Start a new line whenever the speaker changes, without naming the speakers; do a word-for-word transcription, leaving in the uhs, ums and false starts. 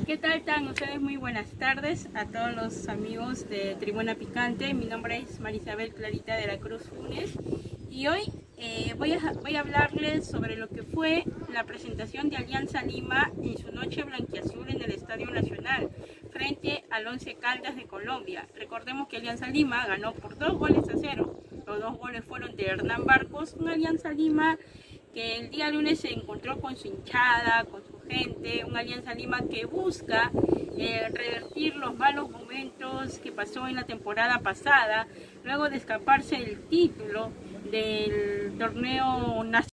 ¿Qué tal están ustedes? Muy buenas tardes a todos los amigos de Tribuna Picante. Mi nombre es Marisabel Clarita de la Cruz Funes y hoy eh, voy, a, voy a hablarles sobre lo que fue la presentación de Alianza Lima en su noche blanquiazul en el Estadio Nacional frente al Once Caldas de Colombia. Recordemos que Alianza Lima ganó por dos goles a cero. Los dos goles fueron de Hernán Barcos, una Alianza Lima que el día lunes se encontró con su hinchada, con su gente, una Alianza Lima que busca eh, revertir los malos momentos que pasó en la temporada pasada, luego de escaparse el título del torneo nacional.